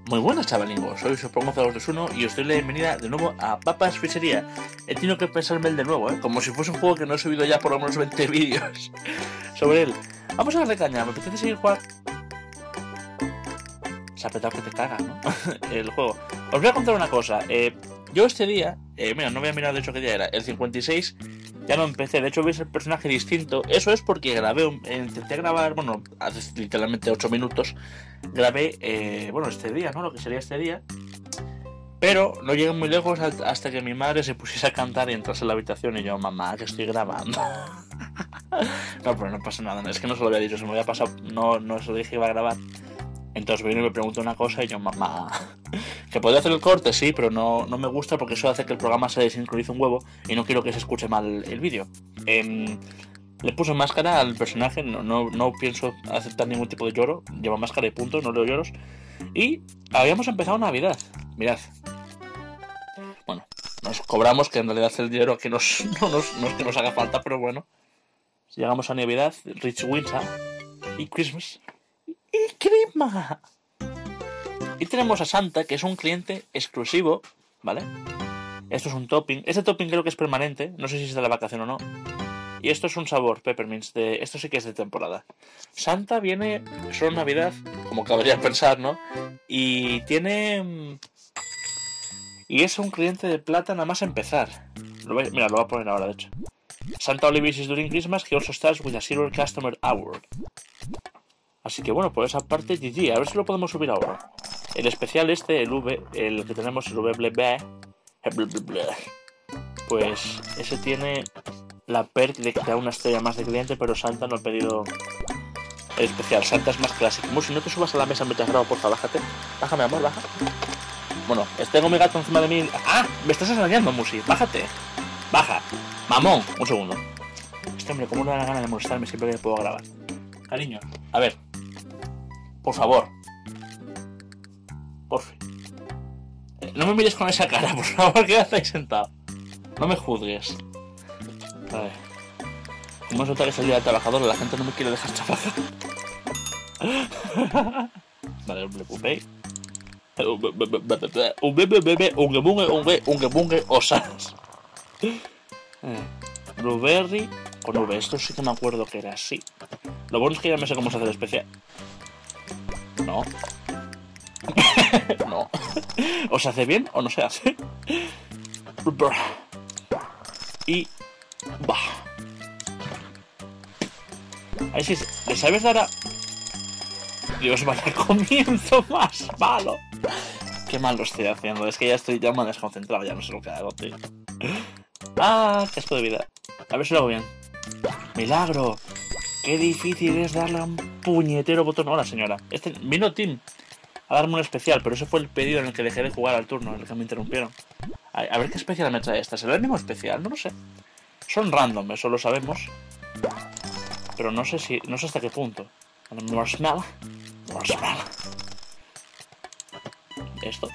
Muy buenas, chavalingos, soy Supongo0221 y os doy la bienvenida de nuevo a Papas Pizzería. He tenido que pensarme el de nuevo, como si fuese un juego que no he subido ya por lo menos 20 vídeos sobre él. Vamos a darle caña, me apetece seguir jugando. Se ha petado que te cagas, ¿no? El juego. Os voy a contar una cosa, yo este día, mira, no voy a mirar de hecho qué día era, el 56, ya no empecé, de hecho veis el personaje distinto. Eso es porque grabé, intenté grabar, bueno, hace literalmente 8 minutos, grabé, bueno, este día, ¿no? Lo que sería este día. Pero no llegué muy lejos hasta que mi madre se pusiese a cantar y entrase en la habitación y yo, mamá, que estoy grabando. No, pero no pasa nada, es que no se lo había dicho, se me había pasado, no se lo dije que iba a grabar. Entonces vino y me preguntó una cosa y yo, mamá, que podría hacer el corte, sí, pero no me gusta porque eso hace que el programa se desincronice un huevo y no quiero que se escuche mal el vídeo. Le puse máscara al personaje, no pienso aceptar ningún tipo de lloro, lleva máscara y punto, no leo lloros. Y habíamos empezado Navidad, mirad. Bueno, nos cobramos, que en realidad el dinero que no es que nos haga falta, pero bueno. Si llegamos a Navidad, Rich Winter y Christmas. ¡Y Christmas! Y tenemos a Santa, que es un cliente exclusivo, ¿vale? Esto es un topping. Este topping creo que es permanente, no sé si es de la vacación o no. Y esto es un sabor, peppermints, esto sí que es de temporada. Santa viene solo en Navidad, como cabría pensar, ¿no? Y tiene... Y es un cliente de plata nada más empezar. Mira, lo voy a poner ahora, de hecho. Santa only visits during Christmas, he also starts with a Silver Customer Award. Así que bueno, por esa parte GG, a ver si lo podemos subir ahora. El especial este, el que tenemos, el VBB, pues ese tiene la perk de que te da una estrella más de cliente, pero Santa no ha pedido el especial. Santa es más clásico. Musi, no te subas a la mesa mientras grabo, porfa, bájate. Baja, mi amor, baja. Bueno, tengo mi gato encima de mí. ¡Ah! Me estás engañando, Musi, bájate. Baja. Mamón, un segundo. Este hombre, ¿cómo no da la gana de molestarme siempre que puedo grabar? Cariño, a ver. Por favor. Por fin. No me mires con esa cara, por favor, que estáis sentado. No me juzgues. A ver. Como es otra que salida de trabajador, la gente no me quiere dejar trabajar. Vale, un preocupé. Un osas. Blueberry con V, esto sí que me acuerdo que era así. Lo bueno es que ya me sé cómo se hace el especial. No. No. ¿O se hace bien o no se hace? Y... bah. A ver si le sabes dar a... Dios, vaya comienzo más malo. Qué mal lo estoy haciendo. Es que ya me he desconcentrado, ya no sé lo que hago, tío. Ah, qué asco de vida. A ver si lo hago bien. ¡Milagro! Qué difícil es darle a un puñetero botón. Hola, señora. Vino Tim a darme un especial, pero ese fue el pedido en el que dejé de jugar al turno, en el que me interrumpieron. A ver qué especial me trae esta. ¿Será el mismo especial? No lo sé. Son random, eso lo sabemos. Pero no sé hasta qué punto. Marshmallow. Esto.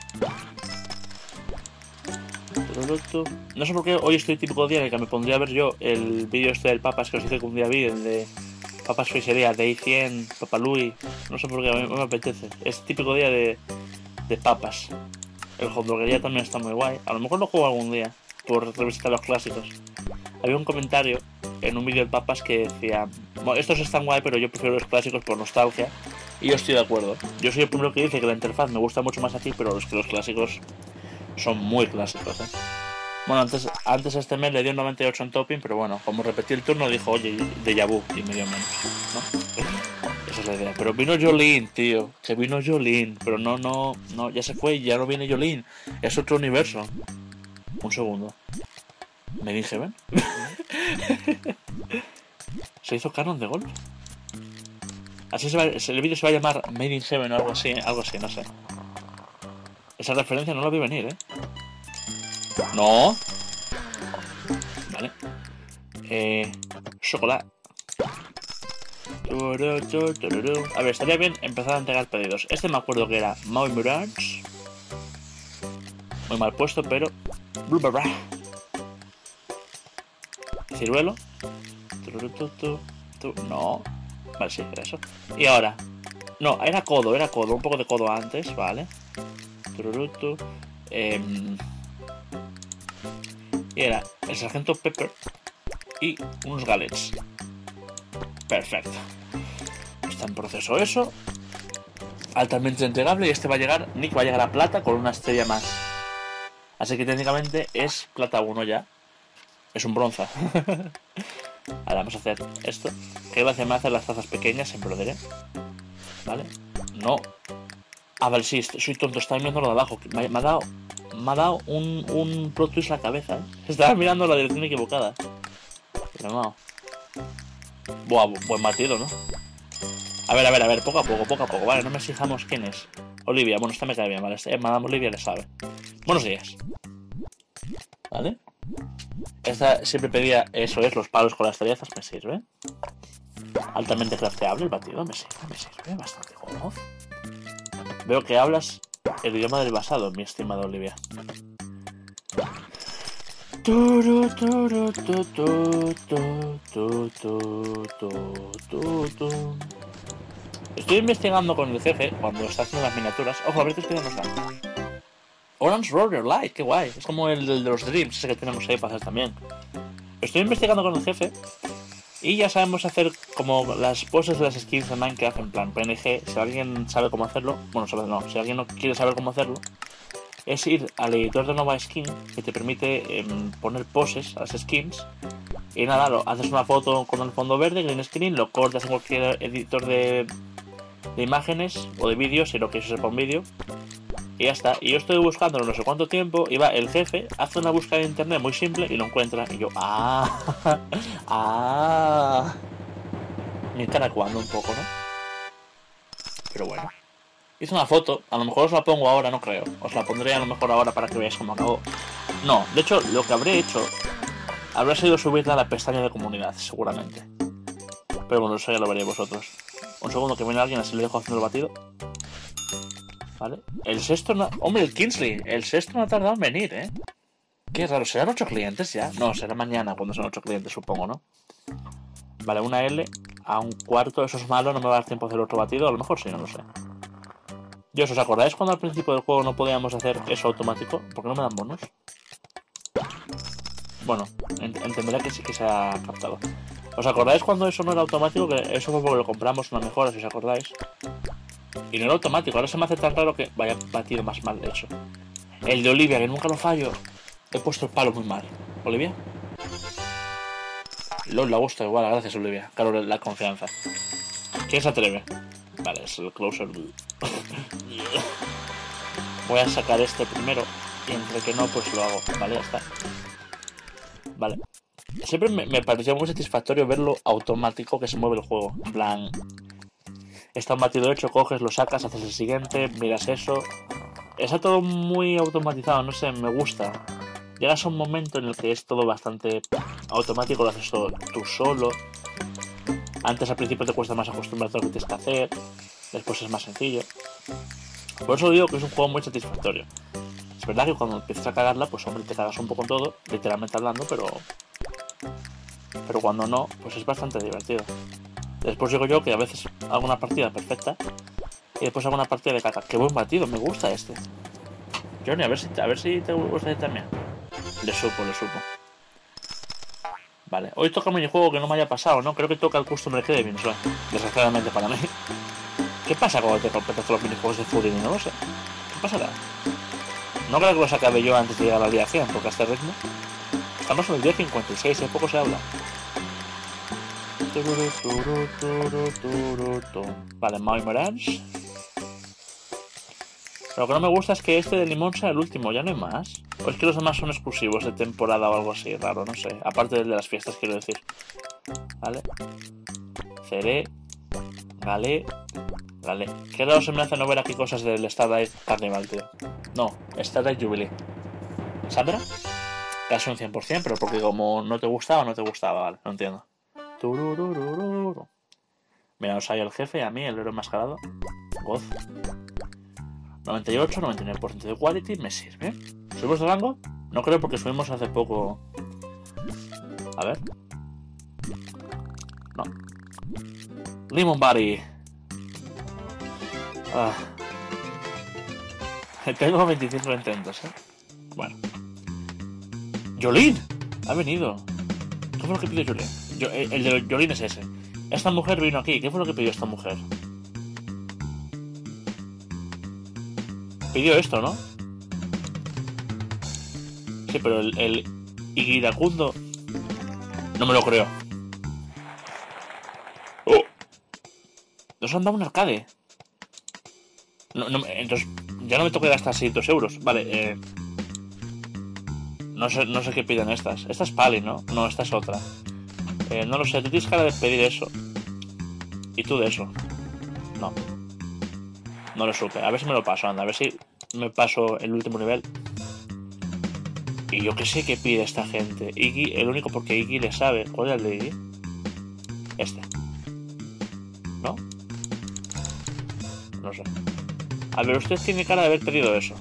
No sé por qué hoy estoy típico día en el que me pondría a ver yo el vídeo este del Papas que os hice que un día vi, el de Papas Pizzería, Day 100, Papa Louis. No sé por qué, a mí me apetece. Es típico día de Papas. El hotdoguería también está muy guay. A lo mejor lo juego algún día por revisitar los clásicos. Había un comentario en un vídeo de Papas que decía: bueno, estos están guay, pero yo prefiero los clásicos por nostalgia. Y yo estoy de acuerdo. Yo soy el primero que dice que la interfaz me gusta mucho más aquí, pero los clásicos son muy clásicos, Bueno, antes este mes le dio un 98 en topping, pero bueno, como repetí el turno dijo, oye, déjà vu, y me dio menos, ¿no? Esa es la idea. Pero vino Jolene, tío, que vino Jolene, pero no, ya se fue, ya no viene Jolene, es otro universo. Un segundo. ¿Me dije, ven? ¿Se hizo canon de golpe? Así el vídeo se va a llamar Made in Heaven o algo así, no sé. Esa referencia no la vi venir, No. Vale. Chocolate. A ver, estaría bien empezar a entregar pedidos. Este me acuerdo que era Maui Mirage. Muy mal puesto, pero... Ciruelo. No. Vale, sí, era eso. Y ahora, No, era codo, un poco de codo antes, vale. Tururutu. Y era el sargento Pepper y unos galets. Perfecto. Está en proceso eso. Altamente entregable, y este va a llegar, Nick va a llegar a plata con una estrella más. Así que técnicamente es plata 1 ya. Es un bronza. Ahora vamos a hacer esto. Qué gracia me hacen las tazas pequeñas, siempre lo diré. Vale. No. Ah, vale, sí, soy tonto, estaba mirando lo de abajo. Me ha dado un plot twist en la cabeza, ¿eh? Estaba mirando la dirección equivocada. No. Buah, buen batido, ¿no? A ver, poco a poco. Vale, no me exijamos quién es. Olivia, bueno, esta me cae bien, vale. Madame Olivia le sabe. Buenos días. ¿Vale? Esta siempre pedía, eso es, los palos con las cerezas, me sirve. Altamente crafteable el batido, me sirve bastante joder. Veo que hablas el idioma del pasado, mi estimada Olivia. Estoy investigando con el jefe cuando está haciendo las miniaturas. Ojo, a ver qué estoy dando. Orange Roller Light, qué guay. Es como el de los Dreams, ese que tenemos ahí para hacer también. Estoy investigando con el jefe y ya sabemos hacer como las poses de las skins de Minecraft en plan PNG. Si alguien sabe cómo hacerlo, bueno, si alguien no quiere saber cómo hacerlo, es ir al editor de Nova Skin, que te permite poner poses a las skins. Y nada, haces una foto con el fondo verde, green screen, lo cortas en cualquier editor de imágenes o de vídeos, si no quieres hacer para un vídeo. Y ya está. Y yo estoy buscando no sé cuánto tiempo, y va el jefe, hace una búsqueda en internet muy simple y lo encuentra. Y yo, me está cuando un poco, ¿no? Pero bueno. Hice una foto, a lo mejor os la pongo ahora, no creo. Os la pondré a lo mejor ahora para que veáis cómo acabó. No, de hecho, lo que habré hecho habrá sido subirla a la pestaña de comunidad, seguramente. Pero bueno, eso ya lo veréis vosotros. Un segundo que viene alguien, así le dejo haciendo el batido. Vale. El sexto no... Hombre, el Kingsley. El sexto no ha tardado en venir, ¿eh? Qué raro. ¿Serán 8 clientes ya? No, será mañana cuando son 8 clientes, supongo, ¿no? Vale, una L a un cuarto. Eso es malo, no me va a dar tiempo a hacer otro batido. A lo mejor sí, no lo sé. Dios, ¿os acordáis cuando al principio del juego no podíamos hacer eso automático? ¿Por qué no me dan bonus? Bueno, entenderé que sí que se ha captado. ¿Os acordáis cuando eso no era automático? Que eso fue porque lo compramos una mejora, si os acordáis. Y no era automático, ahora se me hace tan raro que vaya batido más mal, de hecho. El de Olivia, que nunca lo fallo. He puesto el palo muy mal. ¿Olivia? La gusta igual, gracias Olivia. Claro, la confianza. ¿Quién se atreve? Vale, es el closer. Voy a sacar este primero. Y entre que no, pues lo hago. Vale, ya está. Vale. Siempre me pareció muy satisfactorio verlo automático que se mueve el juego. En plan... Está un batido hecho, coges, lo sacas, haces el siguiente, miras eso. Está todo muy automatizado, no sé, me gusta. Llegas a un momento en el que es todo bastante automático, lo haces todo tú solo. Antes al principio te cuesta más acostumbrarte a lo que tienes que hacer, después es más sencillo. Por eso digo que es un juego muy satisfactorio. Es verdad que cuando empiezas a cagarla, pues hombre, te cagas un poco en todo, literalmente hablando, pero cuando no, pues es bastante divertido. Después digo yo que a veces hago una partida perfecta y después hago una partida de caca. Qué buen batido, me gusta este. Johnny, a ver si te gusta también. Le supo. Vale, hoy toca un minijuego que no me haya pasado, ¿no? Creo que toca el Customer Craving, ¿no? Desgraciadamente para mí. ¿Qué pasa cuando te completas todos los minijuegos de Fooding? No lo sé. ¿Qué pasará? No creo que los acabe yo antes de llegar al día 100, porque a este ritmo... Estamos en el día 56, de poco se habla. Vale, Maui Mirage. Lo que no me gusta es que este de limón sea el último, ya no hay más. O es que los demás son exclusivos de temporada o algo así, raro, no sé. Aparte del de las fiestas, quiero decir. Vale. Ceré. Galé. Qué raro se me hace no ver aquí cosas del Starlight Carnival, tío. No, Starlight Jubilee. ¿Sandra? Casi un 100%, pero porque como no te gustaba, vale, no entiendo. Mira, os hay el jefe, a mí, el héroe enmascarado. Goz. 98, 99% de quality, me sirve. ¿Subimos de rango? No creo porque subimos hace poco. A ver. No. Lemon Body. Ah. Tengo 25 intentos, Bueno. ¡Jolene! Ha venido. ¿Qué fue lo que pidió Jolene? El de Jolene es ese. Esta mujer vino aquí. ¿Qué fue lo que pidió esta mujer? Pidió esto, ¿no? Sí, pero el iracundo... No me lo creo. ¡Oh! Nos han dado un arcade. No, entonces, ya no me toca gastar 600 euros. Vale, no sé qué piden estas. Esta es Pali, ¿no? No, esta es otra. No lo sé, tú tienes cara de pedir eso. Y tú de eso. No. No lo supe. A ver si me lo paso, anda. A ver si me paso el último nivel. Y yo que sé qué pide esta gente. Iggy, el único porque Iggy le sabe. ¿Cuál es el de Iggy? Este. ¿No? No sé. A ver, usted tiene cara de haber pedido eso.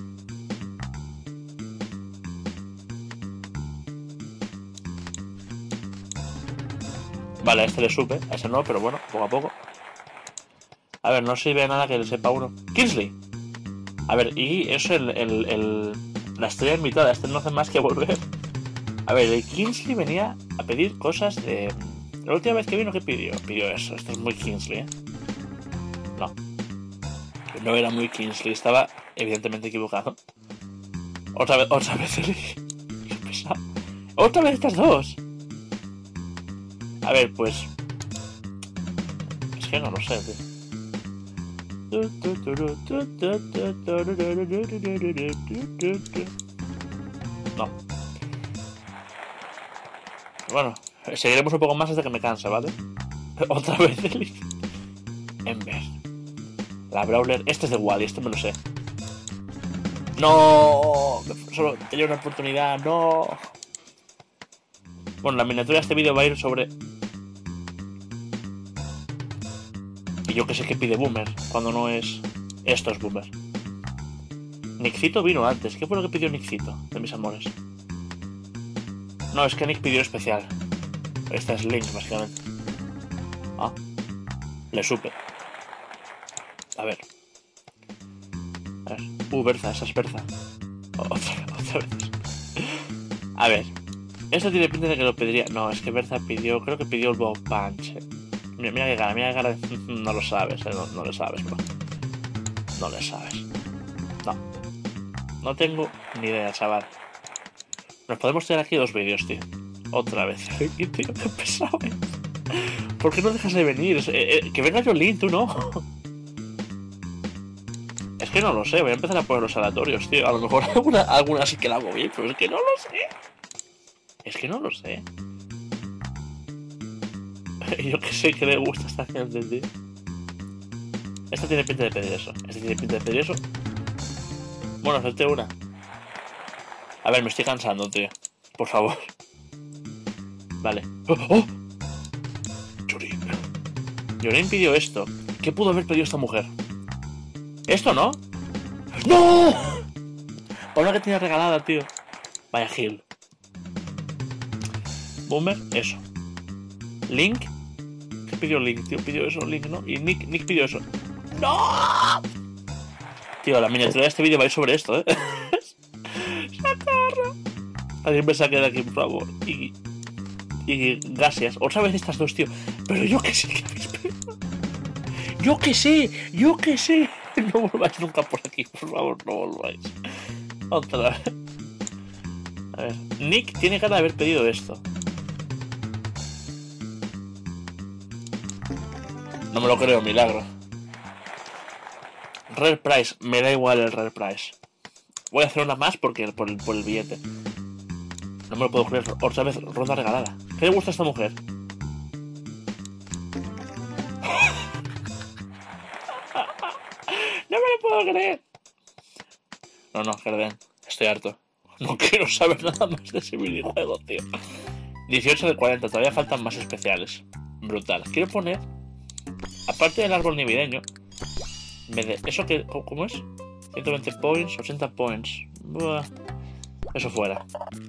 Vale, a este le supe, a ese no, pero bueno, poco a poco. A ver, no sirve de nada que le sepa uno. ¡Kingsley! A ver, y eso es la estrella invitada. Este no hace más que volver. A ver, el Kingsley venía a pedir cosas de... La última vez que vino, ¿qué pidió? Pidió eso. Esto es muy Kingsley, No. No era muy Kingsley. Estaba evidentemente equivocado. Otra vez el... Qué pesado. ¡Otra vez estas dos! A ver, pues... Es que no lo sé, tío. No. Bueno, seguiremos un poco más hasta que me cansa, ¿vale? Otra vez el... Ember. La Brawler. Este es de Wally, este me lo sé. ¡No! Solo tenía una oportunidad, ¡no! Bueno, la miniatura de este vídeo va a ir sobre... Y yo que sé que pide Boomer, cuando no es... Esto es Boomer. Nickcito vino antes. ¿Qué fue lo que pidió Nickcito, de mis amores? No, es que Nick pidió especial. Esta es Link, básicamente. Ah, le supe. A ver. Berza, esa es Berza. Otra vez. A ver. Esto tiene pinta de que lo pediría. No, es que Berza pidió... Creo que pidió el Bow Punch. Mira qué cara. No lo sabes, no lo sabes, bro. No lo sabes. No. No tengo ni idea, chaval. Nos podemos tener aquí 2 vídeos, tío. Otra vez. Tío, qué pesado, ¿Por qué no dejas de venir? Que venga Jolene, tú no. Es que no lo sé, voy a empezar a poner los aleatorios, tío. A lo mejor alguna sí que la hago bien, pero es que no lo sé. Es que no lo sé. Yo que sé que le gusta esta gente, tío. Esta tiene pinta de pedir eso. Bueno, hacerte una. A ver, me estoy cansando, tío. Por favor. Vale. ¡Oh! Jolene pidió esto. ¿Qué pudo haber pedido esta mujer? ¿Esto no? ¡No! Por una que tenía regalada, tío. Vaya Gil. Boomer, eso. Link. ¿Qué pidió Link, tío? Pidió eso, Link, ¿no? Y Nick pidió eso. ¡No! Tío, la miniatura de este vídeo va a ir sobre esto, ¡Sacarra! Alguien me saque de aquí, por favor. Y gracias. Otra vez estas dos, tío. Pero yo que sé que habéis pedido. Yo que sé. No volváis nunca por aquí, por favor, no volváis. Otra vez. A ver. Nick tiene cara de haber pedido esto. No me lo creo, milagro. Rare Price, me da igual el Rare Price. Voy a hacer una más por el billete. No me lo puedo creer. Otra vez, ronda regalada. ¿Qué le gusta a esta mujer? No me lo puedo creer. No, Gerden. Estoy harto. No quiero saber nada más de ese videojuego, tío. 18 de 40. Todavía faltan más especiales. Brutal. Quiero poner... Aparte del árbol navideño... ¿Eso qué? ¿Cómo es? 120 points, 80 points. Buah. Eso fuera.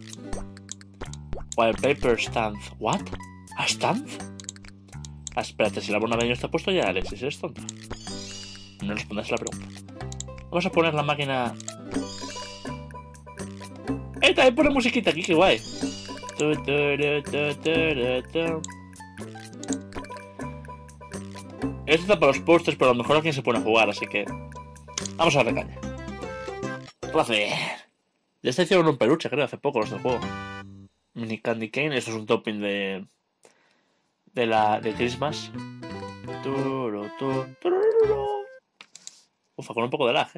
Wallpaper stand. ¿What? ¿A stand? Ah, espérate, si el árbol navideño está puesto ya, Alexis, ¿eres tonta? no respondes a la pregunta. Vamos a poner la máquina... También pone musiquita aquí, qué guay. Esto está para los postres, pero a lo mejor alguien se pone a jugar, así que... Vamos a darle caña. Placer. Ya está hicieron un peluche, creo, hace poco los del juego. Mini Candy Cane, esto es un topping de Christmas. Ufa, con un poco de lag,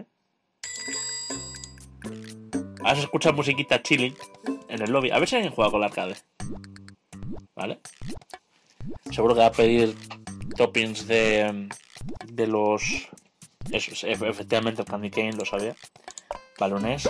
Ahora se escucha musiquita chilling en el lobby. A ver si alguien juega con la arcade. ¿Vale? Seguro que va a pedir toppings de los... Eso, efectivamente el Candy Cane, lo sabía. Balones.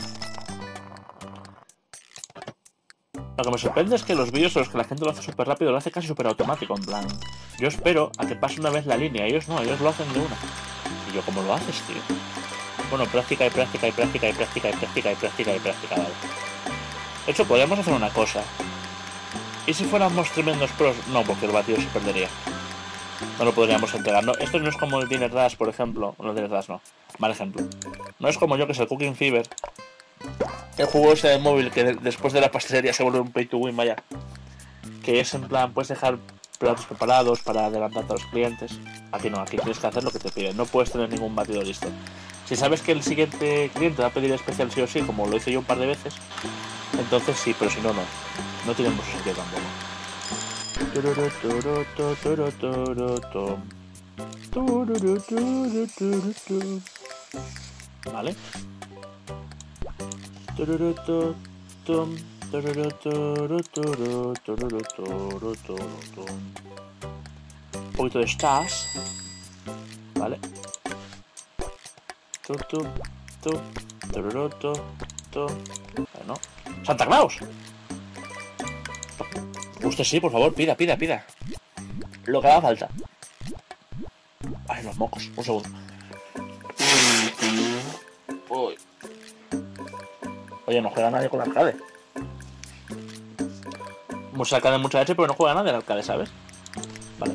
Lo que me sorprende es que los vídeos en los que la gente lo hace súper rápido, lo hace casi súper automático, en plan... Yo espero a que pase una vez la línea, ellos no, ellos lo hacen de una. Y yo, ¿cómo lo haces, tío? Bueno, práctica y práctica y práctica y práctica y práctica y práctica y práctica, vale. De hecho, podríamos hacer una cosa. ¿Y si fuéramos tremendos pros? No, porque el batido se perdería. No lo podríamos entregar. No, esto no es como el Dinner Dash, por ejemplo. No, el Dinner Dash no. Mal ejemplo. No es como yo, que es el Cooking Fever. El juego ese de móvil que después de la pastelería se vuelve un pay to win, vaya. Que es en plan, puedes dejar platos preparados para adelantar a los clientes. Aquí no, aquí tienes que hacer lo que te piden. No puedes tener ningún batido listo. Si sabes que el siguiente cliente va a pedir especial sí o sí, como lo hice yo un par de veces, entonces sí, pero si no, no. No tiene mucho sentido tampoco. Vale. Un poquito de stars. Vale. Bueno. ¡Santa Claus! Usted sí, por favor, pida. Lo que haga falta. Ay, los mocos. Un segundo. Uy. Oye, no juega nadie con el arcade. Mucha arcade, mucha leche, pero no juega nadie al arcade, ¿sabes? Vale.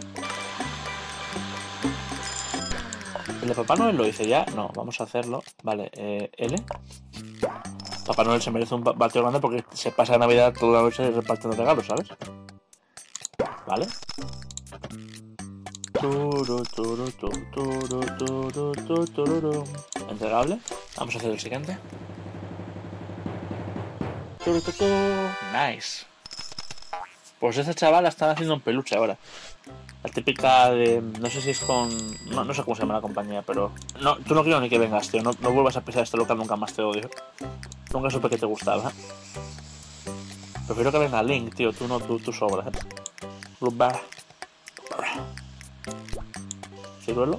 ¿El de Papá Noel lo hice ya? No, vamos a hacerlo. Vale, L. Papá Noel se merece un batido grande porque se pasa Navidad toda la noche repartiendo regalos, ¿sabes? Vale. Entregable. Vamos a hacer el siguiente. Nice. Pues esta chavala están haciendo un peluche ahora. La típica de... No sé si es con... No sé cómo se llama la compañía, pero... No, tú no quiero ni que vengas, tío. No vuelvas a pisar este local, nunca más te odio. Nunca supe que te gustaba. Prefiero que venga Link, tío. Tú no, tú sobras, Blue Bar. Ciruelo.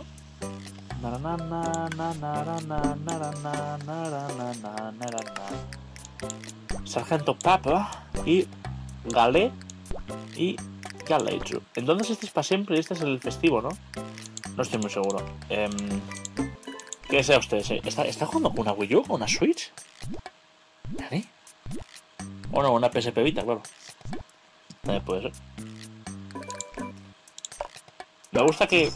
Sargento Papa y Galé y Galecho. Entonces este es para siempre y este es el festivo, ¿no? No estoy muy seguro. ¿Qué desea usted? ¿Está jugando con una Wii U o una Switch? ¿Nadie? O no, una PSP Vita, claro. También puede ser. Me gusta que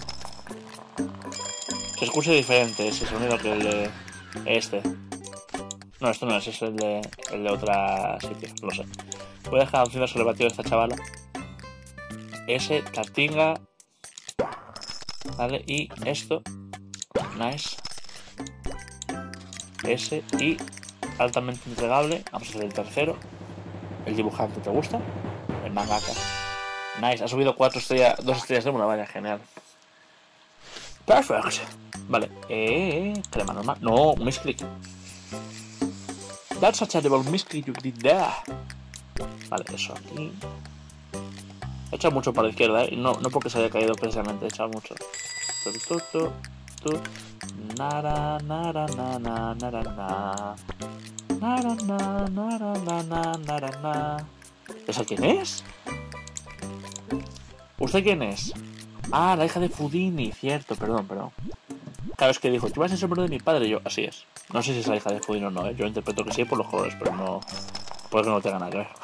se escuche diferente ese sonido que el de este. No, esto no es el de otra sitio, no lo sé. Voy a dejar encima sobre el batido de esta chavala. Ese, tartinga. Vale, y esto. Nice. Ese y altamente entregable. Vamos a hacer el tercero. El dibujante, ¿te gusta? El mangaka. Nice, ha subido 4 estrellas, 2 estrellas de una, vaya, genial. Perfect. Vale, crema normal. No, misclick. That's such a double misclick you did there. Vale, eso aquí. He echado mucho para la izquierda, no porque se haya caído precisamente, he echado mucho. Nara, nara, na, na, nara, na. Nara, na, nara, na, na, nara, na. ¿Esa quién es? ¿Usted quién es? Ah, la hija de Fudini, cierto, perdón. Claro, es que dijo, tú vas a ser sombrero de mi padre, y yo, así es. No sé si es la hija de Fudini o no, Yo interpreto que sí por los colores, pero no... Puede que no tenga nada que ver.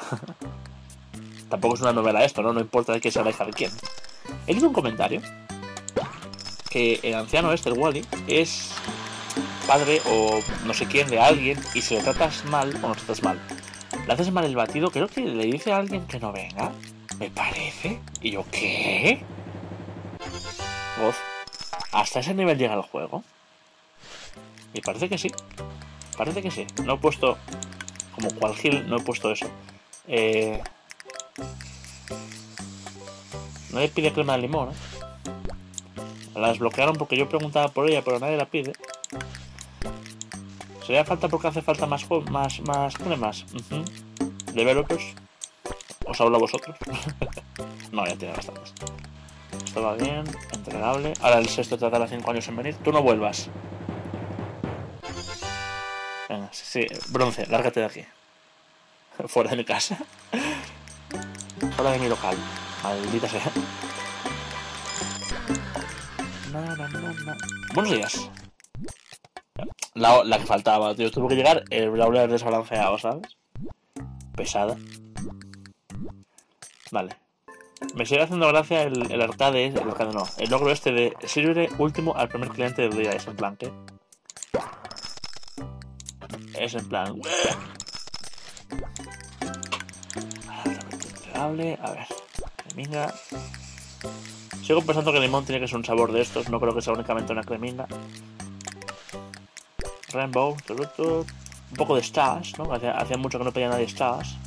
Tampoco es una novela esto, ¿no? No importa de que sea la hija de quién. He leído un comentario que el anciano este, el Wally, es padre o no sé quién de alguien y si lo tratas mal, o no lo tratas mal, le haces mal el batido, creo que le dice a alguien que no venga, me parece. Y yo, ¿qué? Voz. ¿Hasta ese nivel llega el juego? Y parece que sí. Parece que sí. No he puesto, como cual Gil, no he puesto eso. Nadie pide crema de limón, ¿eh? La desbloquearon porque yo preguntaba por ella, pero nadie la pide. ¿Sería falta porque hace falta más cremas? Developers. ¿Os hablo a vosotros? No, ya tiene bastantes. Esto va bien, entregable. Ahora el sexto tardará 5 años en venir. Tú no vuelvas. Venga, sí, bronce, lárgate de aquí. Fuera de mi casa. Fuera de mi local. Maldita sea. Buenos días. La que faltaba, tío. Tuvo que llegar el Brawler desbalanceado, ¿sabes? Pesada. Vale. Me sigue haciendo gracia el arcade, el logro este de sirve último al primer cliente del día. Es en plan, ¿qué? Es en plan... A ver, creminga. Sigo pensando que el limón tiene que ser un sabor de estos. No creo que sea únicamente una creminga. Rainbow, un poco de stars, ¿no? Hacía mucho que no pedía nadie stars.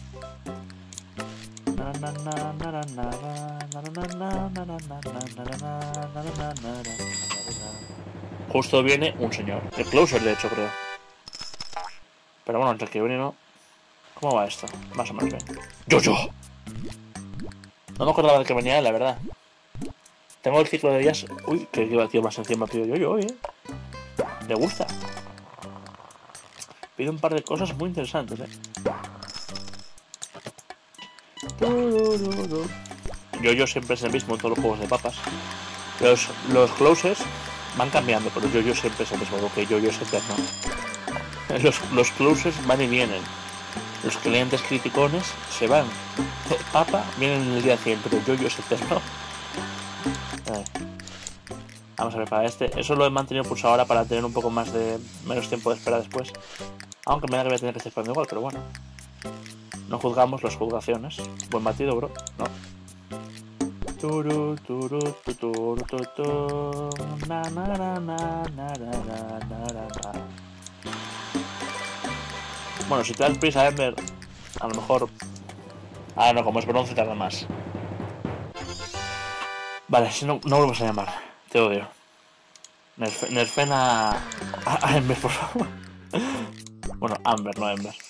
Justo viene un señor. El closer, de hecho, creo. Pero bueno, entre el que viene no. ¿Cómo va esto? Más o menos bien. ¡Yo! No me acordaba de que venía él, la verdad. Tengo el ciclo de días. Uy, que iba tío más encima, pido yo, Le gusta. Pide un par de cosas muy interesantes, Yo siempre es el mismo en todos los juegos de papas. Los closes van cambiando, pero yo siempre es el mismo, porque yo es eterno. Los closes van y vienen. Los clientes criticones se van. Papa vienen en el día 100, pero yo es eterno. Vamos a ver, para este. Eso lo he mantenido pulsado ahora para tener un poco menos tiempo de espera después. Aunque me da que voy a tener que estar esperando igual, pero bueno. No juzgamos las juzgaciones. Buen batido, bro. No. Bueno, si te das prisa, Ember, a lo mejor... Ah, no, como es bronce tarda más. Vale, si no vuelvas a llamar. Te odio. Nerfen a Ember, por favor. Bueno, Amber, no Ember.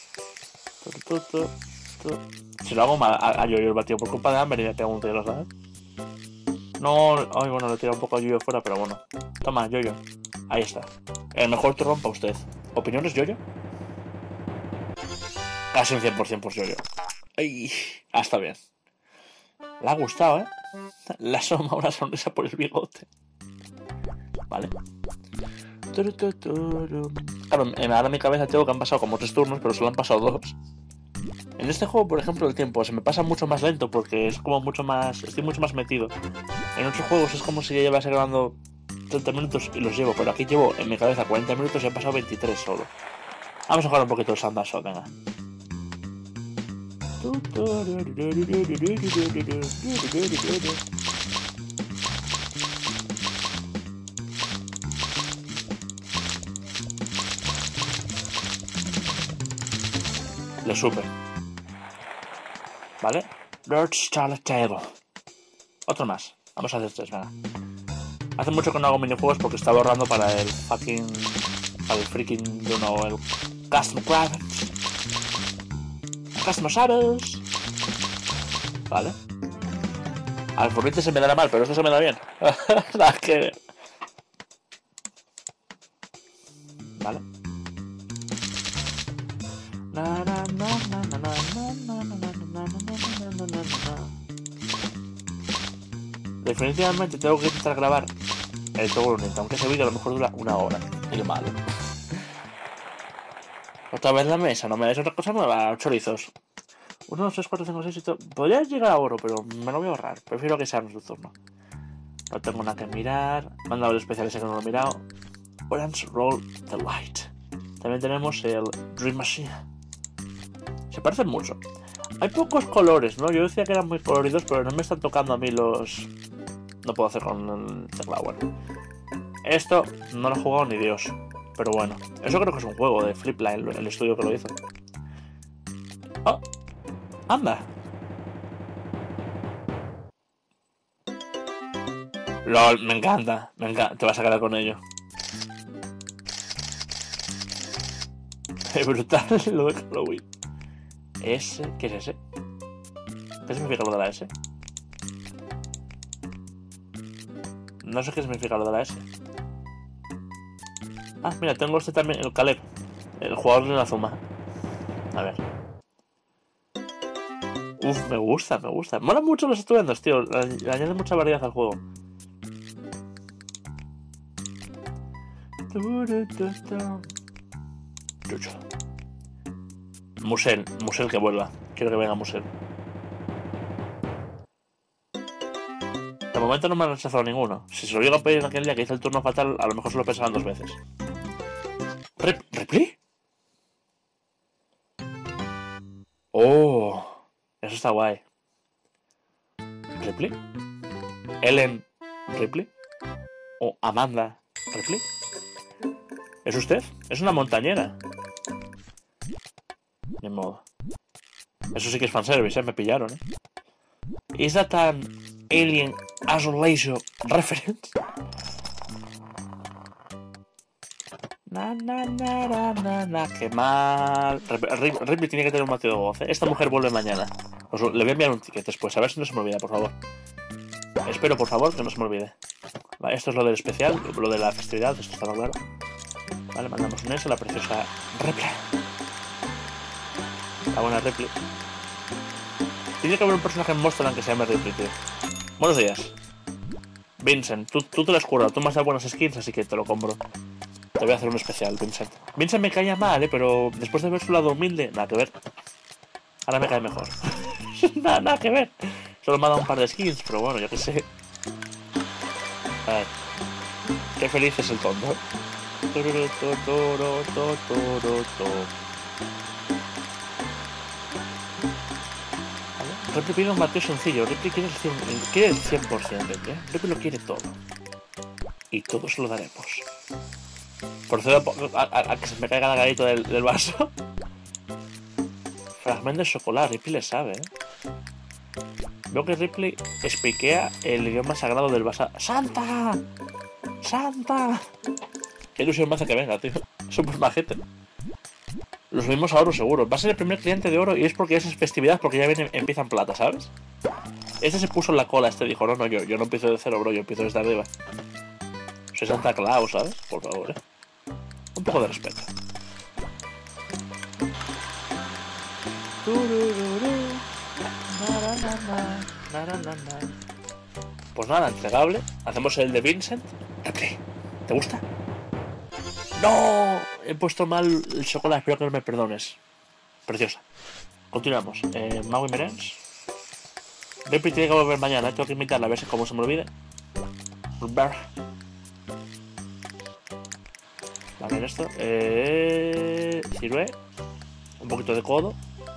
Si lo hago mal a Yoyo el batido por culpa de Amber y le pego un tiro, ¿sabes? No, ay, bueno, le tira un poco a Yoyo fuera, pero bueno. Toma, Yoyo. Ahí está. El mejor turrón para usted. ¿Opiniones, Yoyo? Casi un 100% por Yoyo. Ay, está bien. Le ha gustado, ¿eh? Le asoma una sonrisa por el bigote. Vale. Claro, ahora en mi cabeza tengo que han pasado como 3 turnos, pero solo han pasado 2. En este juego, por ejemplo, el tiempo se me pasa mucho más lento porque es como mucho más... Estoy mucho más metido. En otros juegos es como si ya llevase grabando 30 minutos y los llevo, pero aquí llevo en mi cabeza 40 minutos y he pasado 23 solo. Vamos a jugar un poquito el Samba Shot, venga. Le supe. ¿Vale? Lord Charlotte Table. Otro más. Vamos a hacer 3, venga. Hace mucho que no hago minijuegos porque estaba ahorrando para el fucking... Para el freaking... el Custom Craft. Custom Saddles. Vale. Al furrite se me dará mal, pero esto se me da bien. Nada que ver. Vale. Definitivamente tengo que intentar grabar el Togo Unit, aunque ese vídeo a lo mejor dura 1 hora. Y malo. Otra vez la mesa, no me des otra cosa nueva, chorizos. 1, 2, 3, 4, 5, 6, 7... Podría llegar a oro, pero me lo voy a ahorrar. Prefiero que sea en su turno. No tengo nada que mirar. Me han dado el especial ese que no lo he mirado. Orange Roll the Light. También tenemos el Dream Machine. Se parecen mucho. Hay pocos colores, ¿no? Yo decía que eran muy coloridos, pero no me están tocando a mí los... No puedo hacer con el teclado, bueno. Esto no lo he jugado ni Dios. Pero bueno, eso creo que es un juego de Flipline, el estudio que lo hizo. ¡Oh! ¡Anda! LOL, me encanta, te vas a quedar con ello. Es brutal lo de Halloween. ¿Ese? ¿Qué es ese? ¿Qué significa lo de la S? No sé qué significa lo de la S. Ah, mira, tengo este también, el Caleb. El jugador de la Zuma. A ver. Uf, me gusta. Mola mucho los estudiantes, tío. Le añade mucha variedad al juego. Chucho. Musel que vuelva. Quiero que venga Musel. De momento no me han rechazado ninguno. Si se lo llego a pedir aquel día que hice el turno fatal, a lo mejor se lo pensaban 2 veces. ¿Ripley? Oh, eso está guay. ¿Ripley? ¿Ellen Ripley? ¿O Amanda Ripley? ¿Es usted? Es una montañera. Ni modo. Eso sí que es fanservice, me pillaron, ¿Is that an Alien Isolation reference? Qué mal. Ripley tiene que tener un mateo de voz, Esta mujer vuelve mañana. Le voy a enviar un ticket después, a ver si no se me olvida, por favor. Espero, por favor, que no se me olvide. Vale, esto es lo del especial, lo de la festividad, esto está claro. Vale, mandamos un S a la preciosa Ripley. La buena Ripley. Tiene que haber un personaje en Monsterland que se llame Ripley, tío. Buenos días. Vincent, tú te lo has currado, tú me has dado buenas skins, así que te lo compro. Te voy a hacer un especial, Vincent. Vincent me caía mal, pero después de ver su lado humilde, nada que ver. Ahora me cae mejor. nada que ver. Solo me ha dado un par de skins, pero bueno, yo qué sé. A ver. Qué feliz es el tonto. Ripley pide un bateo sencillo. Ripley quiere el 100%, Ripley lo quiere todo. Y todo se lo daremos. Procedo a que se me caiga la galleta del vaso. Fragmento de chocolate. Ripley le sabe, Veo que Ripley expliquea el idioma sagrado del vaso. ¡Santa! ¡Santa! Qué ilusión me hace que venga, tío. Súper majete. Los subimos a oro seguro. Va a ser el primer cliente de oro y es porque es festividad, porque ya empieza en plata, ¿sabes? Este se puso en la cola, dijo, no, yo no empiezo de cero, bro, yo empiezo desde arriba. Soy Santa Claus, ¿sabes? Por favor, Un poco de respeto. Pues nada, entregable. Hacemos el de Vincent. ¿Te gusta? ¡No! He puesto mal el chocolate, espero que no me perdones. Preciosa. Continuamos. Maui Merens. Ripley tiene que volver mañana, tengo que invitarla a ver si cómo se me olvide. Vale, esto. Sirve. Un poquito de codo.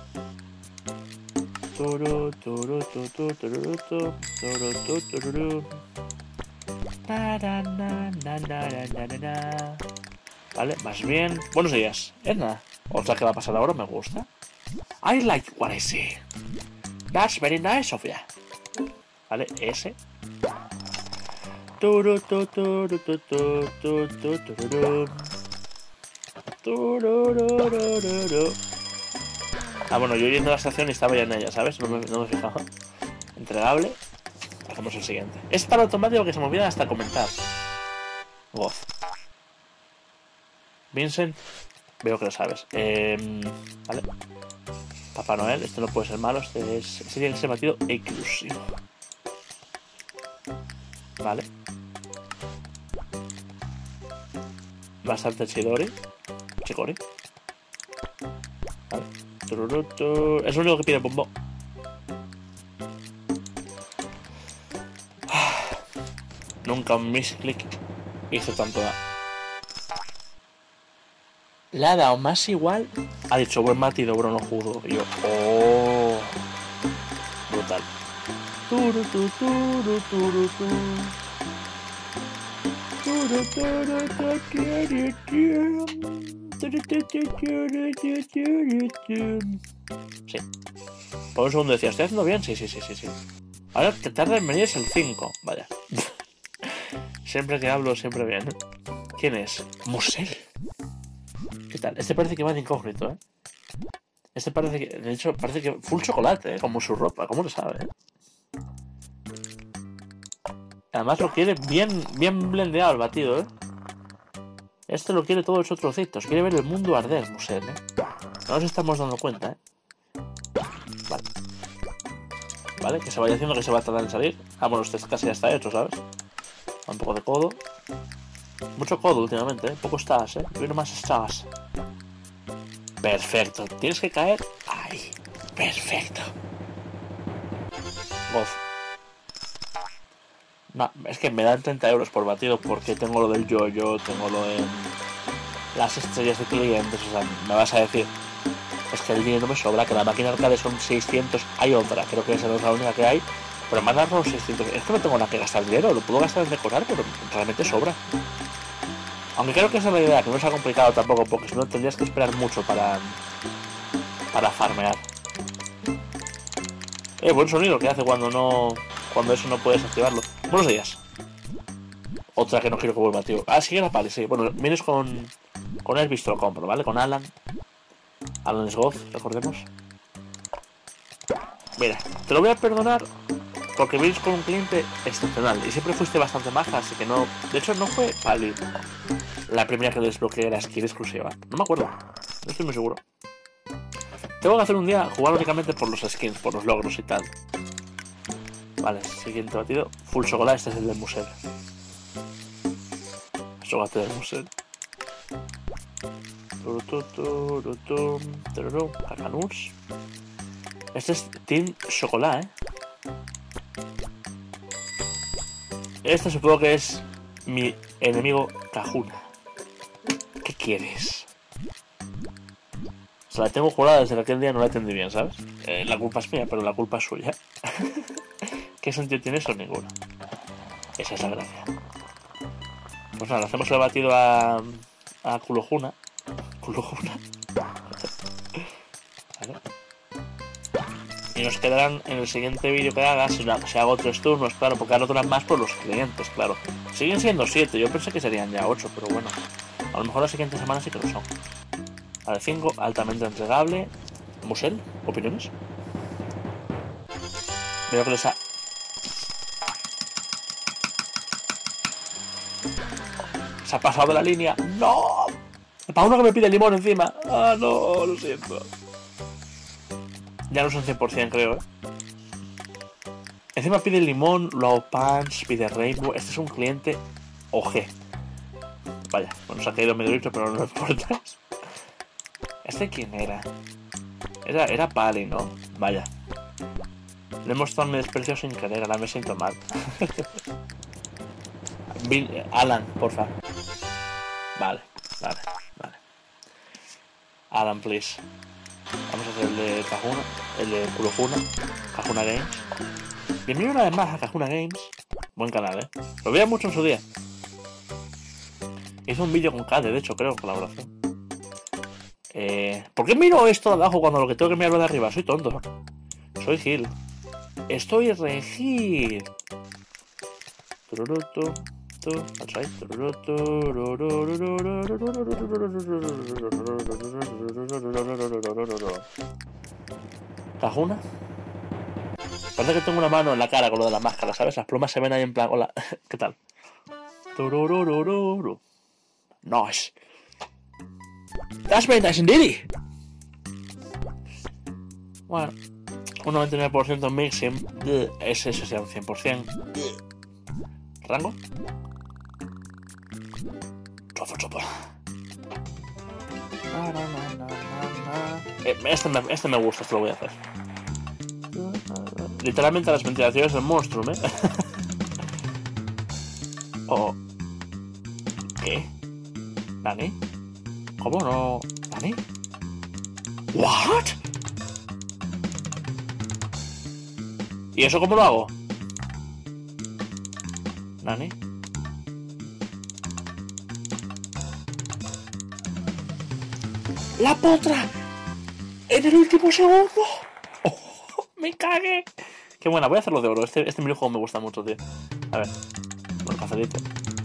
Vale, más bien. Buenos días, Edna. Otra que va a pasar ahora, me gusta. I like what I see. That's very nice of you. Vale, ese. Ah, bueno, yo yendo a la estación y estaba ya en ella, ¿sabes? No me he fijado. Entregable. Hacemos el siguiente. Es para automático que se me olvida hasta comentar. Goz. Vincent. Veo que lo sabes. Vale. Papá Noel, esto no puede ser malo. Este tiene que ser batido exclusivo. Vale. Bastante Chidori. Chicori. Vale. Es lo único que pide el bombo. Nunca un misclick hizo tanto daño. Le ha dado más igual. Ha dicho buen batido, bro, no judo. Y yo, oh. Brutal. Sí. Por un segundo decía, ¿estoy haciendo bien? Sí. Ahora te tarda en venir es el 5. Vaya. Siempre que hablo, siempre bien. ¿Quién es? Musel. ¿Qué tal? Este parece que va de incógnito, ¿eh? Este parece que... De hecho, parece que full chocolate, ¿eh? Como su ropa. ¿Cómo lo sabe, Además lo quiere bien blendeado el batido, ¿eh? Este lo quiere todo hecho trocitos. Quiere ver el mundo arder, Musel, ¿eh? No nos estamos dando cuenta, ¿eh? Vale, que se vaya haciendo, que se va a tardar en salir. Ah, bueno, este casi ya está hecho, ¿sabes? Un poco de codo. Mucho codo últimamente, ¿eh? Poco stars, ¿eh? Quiero más stars. Perfecto. Tienes que caer. ¡Ay! Perfecto. Goz. No, es que me dan 30 euros por batido porque tengo lo del yo-yo, tengo lo de las estrellas de clientes. O sea, me vas a decir, es que el dinero me sobra, que la máquina arcade son 600. Hay otra, creo que esa no es la única que hay. Pero me han dado los 600. Es que no tengo nada que gastar dinero, lo puedo gastar en decorar, pero realmente sobra. Aunque creo que esa es la idea, que no sea complicado tampoco, porque si no tendrías que esperar mucho para farmear. Buen sonido que hace cuando eso no puedes activarlo. Buenos días. Otra que no quiero que vuelva, tío. Ah, sí, era Pali, sí. Bueno, vienes con él, visto lo compro, ¿vale? Con Alan. Alan Sgoth, recordemos. Mira, te lo voy a perdonar porque vienes con un cliente excepcional y siempre fuiste bastante maja, así que no... De hecho, no fue Pali la primera que desbloqueé la skin exclusiva. No me acuerdo. No estoy muy seguro. Tengo que hacer un día jugar únicamente por los skins, por los logros y tal. Vale, siguiente batido. Full chocolate, este es el del Musel. Chocolate del Musel. Cacanuts. Este es Team Chocolat, Este supongo que es mi enemigo Kahuna. ¿Qué quieres? O sea, la tengo jurada desde aquel día, no la entendí bien, ¿sabes? La culpa es mía, pero la culpa es suya. ¿Qué sentido tiene eso? Ninguno. Esa es la gracia. Pues nada, hacemos el batido a Kulohuna. Vale. Y nos quedarán en el siguiente vídeo que haga, si hago 3 turnos, claro, porque ahora duran más por los clientes, claro. Siguen siendo 7, yo pensé que serían ya 8, pero bueno. A lo mejor la siguiente semana sí que lo son. Vale, 5, altamente entregable. Musel, ¿opiniones? Veo que les ha... Se ha pasado de la línea. ¡No! Para uno que me pide limón encima. Ah, no, lo siento. Ya no son 100%, creo, Encima pide limón, low punch, pide rainbow. Este es un cliente OG. Vaya, bueno, se ha caído medio litro, pero no importa. ¿Este quién era? Era Pali, ¿no? Vaya. Le he mostrado mi desprecio sin querer, ahora me siento mal. Alan, porfa. Vale. Alan, please. Vamos a hacer el de Kahuna, el de Kulohuna, Kahuna Games. Bienvenido una vez más a Kahuna Games. Buen canal, Lo veía mucho en su día. Hizo un vídeo con Kade, de hecho, creo, en colaboración. ¿Por qué miro esto de abajo cuando lo que tengo que mirarlo de arriba? Soy tonto. Soy Gil. Estoy re Gil. That's right. ¿Kahuna? Parece que tengo una mano en la cara con lo de la máscara, ¿sabes? Las plumas se ven ahí en plan... Hola, ¿qué tal? Nice. That's very nice indeed. Bueno, un 99% mixing. Ese sea un 100%. ¿Rango? Chopo. Este me gusta, este lo voy a hacer. Literalmente las ventilaciones del monstruo, ¿Nani? ¿Cómo no? ¿Nani? ¿What? ¿Y eso cómo lo hago? ¿Nani? ¡La potra! ¡En el último segundo! ¡Oh, ¡me cagué! Qué buena, voy a hacerlo de oro. Este minijuego me gusta mucho, tío. A ver. Bueno, facilito.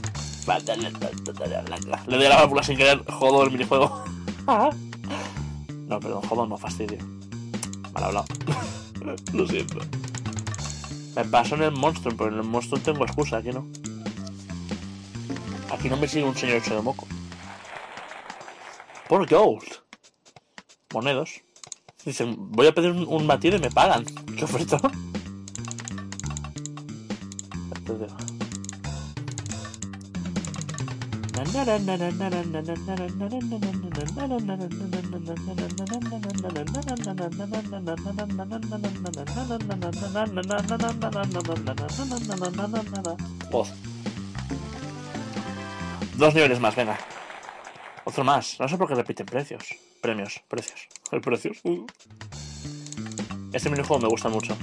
Le doy a la válvula sin querer. Jodo el minijuego. No, perdón, jodo no, fastidio. Mal hablado. Lo siento. Me paso en el Monstrum, pero en el Monstrum tengo excusa, aquí no. Aquí no me sigue un señor hecho de moco. Por gold. Monedos. Dicen, voy a pedir un batido y me pagan. ¿Qué oferta? Voz. 2 niveles más, venga. Otro más. No sé por qué repiten precios. Precios. Este minijuego me gusta mucho.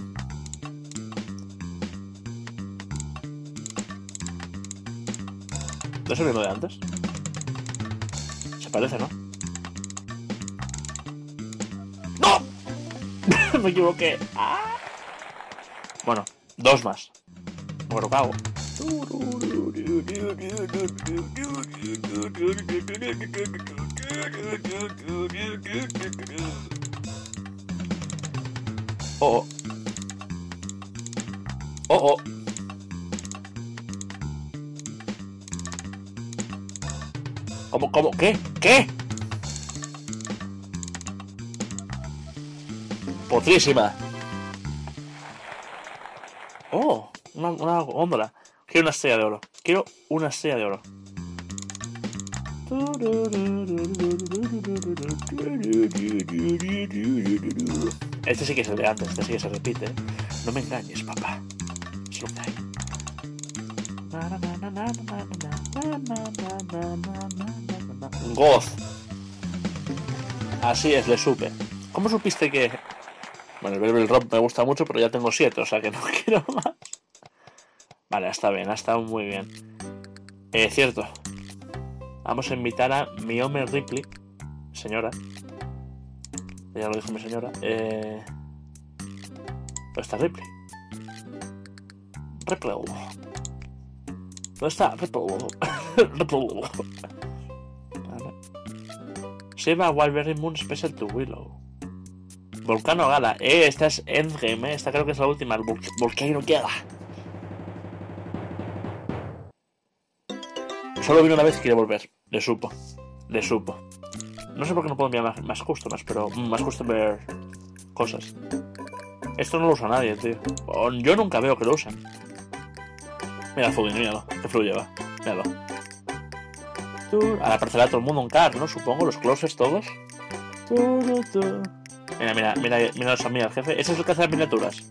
¿No es el mismo de antes? Se parece, ¿no? ¡No! Me equivoqué. ¡Ah! Bueno, 2 más. Bueno, ¿qué hago? Oh, oh. Oh, oh. ¿Cómo? ¿Qué? Potrísima. Oh, una góndola. Quiero una estrella de oro. Este sí que es el de antes, este sí que se repite. No me engañes, papá. Es lo que hay. Goz. Así es, le supe. ¿Cómo supiste que...? Bueno, el Velvet Rope me gusta mucho, pero ya tengo 7, o sea que no quiero más. Vale, está bien, ha estado muy bien. Cierto. Vamos a invitar a Miome Ripley. Señora. Ya lo dijo mi señora. ¿Dónde está Ripley? Ripley. ¿Dónde está Ripley? Ripley. Save a Wildberry Moon Special to Willow. Volcano Gala. Esta es Endgame, Esta creo que es la última. El Volcano Gala. Solo vino una vez y quiere volver. Le supo. No sé por qué no puedo enviar más customers, pero más customer cosas. Esto no lo usa nadie, tío. Yo nunca veo que lo usen. Mira el Fudin, míralo. Qué fluye va. Míralo. Ahora aparecerá todo el mundo en car, ¿no? Supongo, los closes todos. Mira los amigos, jefe. Ese es el que hace las miniaturas.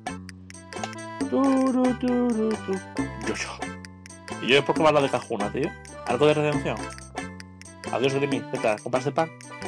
Y yo por qué más la de Cajuna, tío. Algo de redención. Adiós, Grimmy. ¿Qué tal? ¿Compras de pan?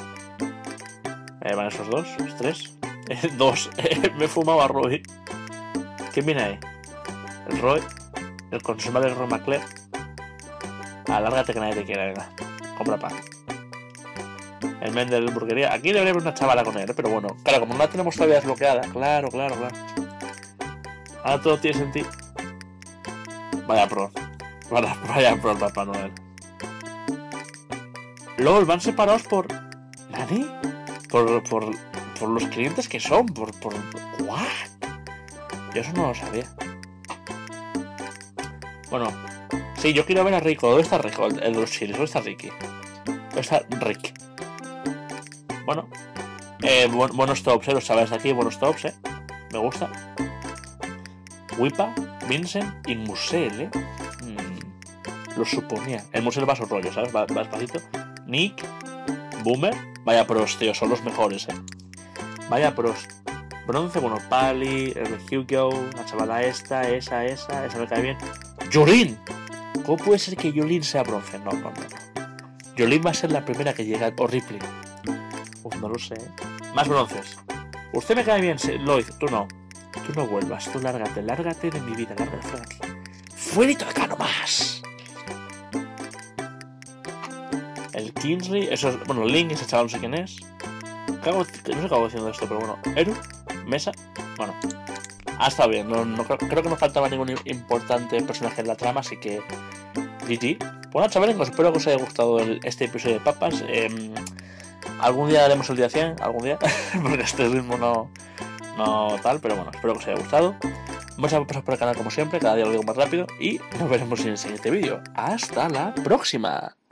Van esos 2, 3. 2. Me he fumado a Roy. ¿Quién viene ahí? El Roy. El consumidor de Roy McClure. Alárgate que nadie te quiere, venga. Compra pan. El men de la hamburguería. Aquí debería haber una chavala con él, pero bueno. Claro, como no la tenemos todavía desbloqueada. Claro. Ahora todo tiene sentido. Vaya pro, Papá Noel. LOL, van separados por... ¿Nadie? Por los clientes que son. ¿What? Yo eso no lo sabía. Bueno. Sí, yo quiero ver a Rico. ¿Dónde está Rico? El de los chiles. ¿Dónde está Ricky? ¿Dónde está Rick? Bueno. Buenos tops, los chavales de aquí. Buenos tops, Me gusta. Wipa, Vincent y Musel, Lo suponía. El Musel va a su rollo, ¿sabes? Va despacito. Nick, Boomer. Vaya pros, tío. Son los mejores, Vaya pros. Bronce, bueno, Pali, el Hugo, la chavala esa me cae bien. ¡Yulin! ¿Cómo puede ser que Yulin sea bronce? No. Jolene va a ser la primera que llega, o Ripley. Uf, no lo sé. Más bronces. Usted me cae bien, Lloyd, tú no. Tú no vuelvas, tú lárgate de mi vida, lárgate, fuera de aquí. ¡Fuerito de acá nomás! El Kingsley, eso es, bueno, Link, ese chaval no sé quién es. No sé qué acabo diciendo esto, pero bueno. Eru, Mesa, bueno. Ha estado bien, creo que no faltaba ningún importante personaje en la trama, así que GG. Bueno, chavales, espero que os haya gustado este episodio de Papas. Algún día haremos el día 100, algún día, porque este ritmo no tal, pero bueno, espero que os haya gustado. Muchas gracias por el canal como siempre, cada día lo digo más rápido y nos veremos en el siguiente vídeo. ¡Hasta la próxima!